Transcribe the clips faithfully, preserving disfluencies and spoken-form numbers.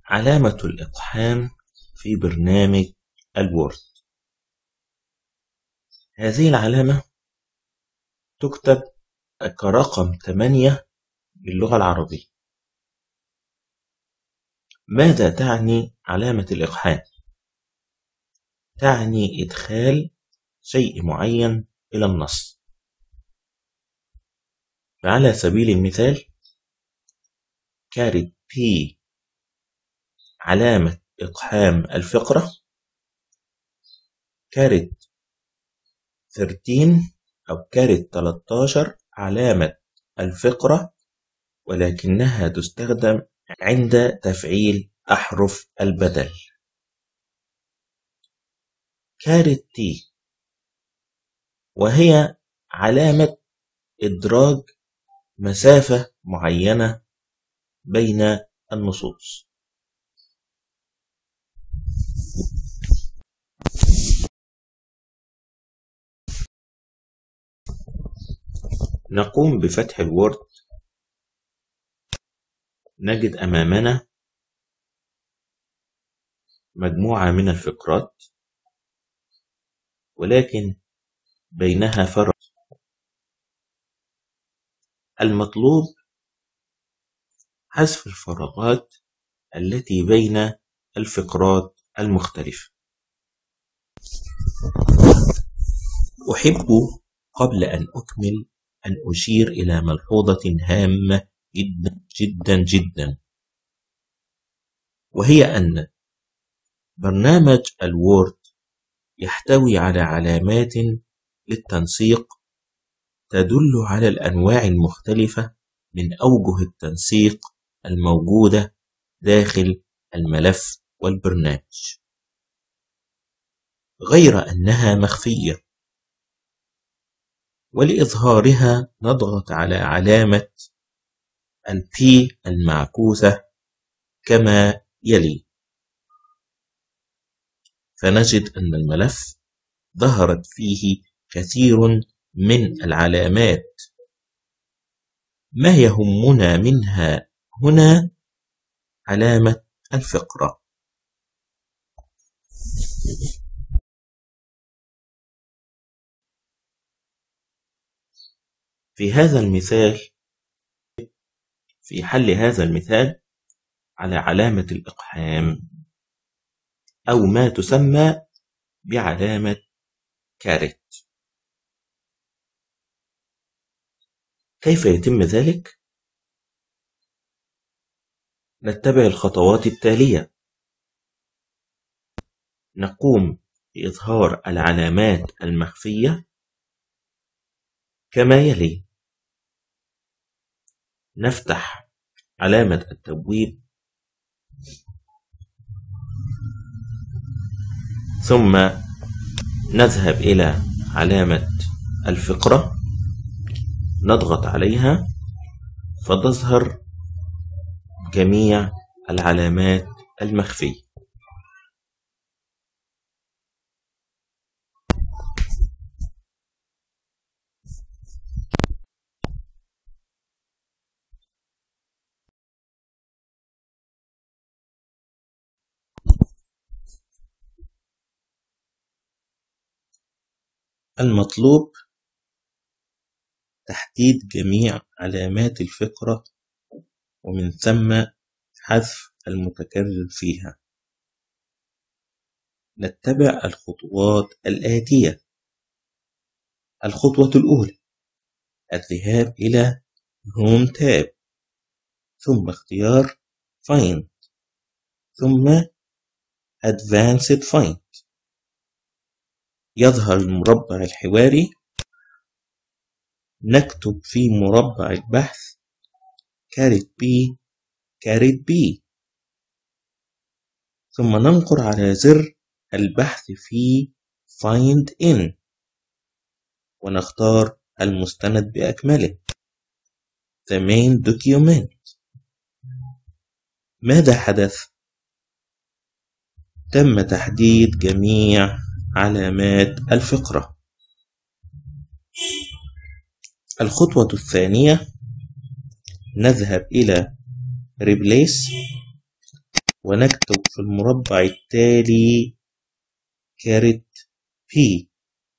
علامة الإقحام في برنامج الوورد. هذه العلامة تكتب كرقم ثمانية باللغة العربية. ماذا تعني علامة الإقحام؟ تعني إدخال شيء معين إلى النص. فعلى سبيل المثال كارت بي علامة إقحام الفقرة، كارت ثلاثة عشر أو كارت ثلاثة عشر علامة الفقرة، ولكنها تستخدم عند تفعيل أحرف البدل. كارت تي وهي علامة إدراج مسافة معينة بين النصوص. نقوم بفتح الوورد، نجد أمامنا مجموعة من الفقرات، ولكن بينها فراغ. المطلوب حذف الفراغات التي بين الفقرات المختلفة. أحب قبل أن أكمل أن أشير إلى ملحوظة هامة جدا جدا جدا، وهي أن برنامج الوورد يحتوي على علامات للتنسيق تدل على الأنواع المختلفة من أوجه التنسيق الموجودة داخل الملف والبرنامج، غير أنها مخفية. ولإظهارها نضغط على علامة البي المعكوسة كما يلي، فنجد أن الملف ظهرت فيه كثير من العلامات. ما يهمنا منها هنا علامة الفقرة. في هذا المثال، في حل هذا المثال على علامة الإقحام أو ما تسمى بعلامة كارت. كيف يتم ذلك؟ نتبع الخطوات التالية. نقوم بإظهار العلامات المخفية كما يلي. نفتح علامة التبويب، ثم نذهب إلى علامة الفقرة، نضغط عليها فتظهر جميع العلامات المخفية. المطلوب تحديد جميع علامات الفقرة، ومن ثم حذف المتكرر فيها. نتبع الخطوات الآتية. الخطوة الأولى الذهاب إلى Home Tab، ثم اختيار Find، ثم Advanced Find. يظهر المربع الحواري، نكتب في مربع البحث كارت بي كارت بي، ثم ننقر على زر البحث في Find In، ونختار المستند بأكمله The Main Document. ماذا حدث؟ تم تحديد جميع علامات الفقرة. الخطوة الثانية نذهب إلى Replace، ونكتب في المربع التالي كارت بي،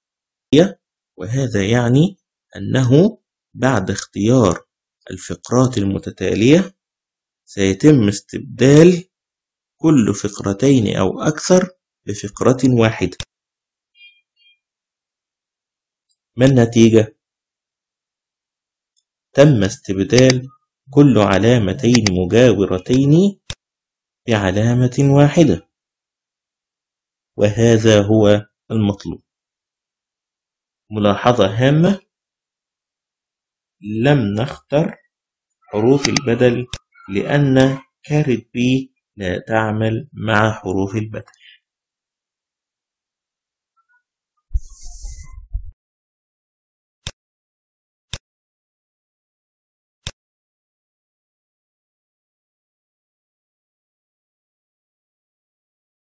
وهذا يعني أنه بعد اختيار الفقرات المتتالية سيتم استبدال كل فقرتين أو أكثر بفقرة واحدة. ما النتيجة؟ تم استبدال كل علامتين مجاورتين بعلامة واحدة، وهذا هو المطلوب. ملاحظة هامة: لم نختر حروف البدل لأن كارت بي لا تعمل مع حروف البدل.